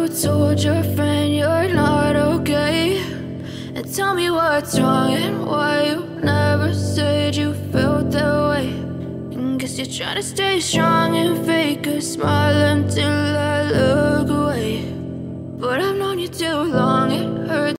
told your friend you're not okay? And tell me what's wrong and why you never said you felt that way. And guess you're trying to stay strong and fake a smile until I look away. But I've known you too long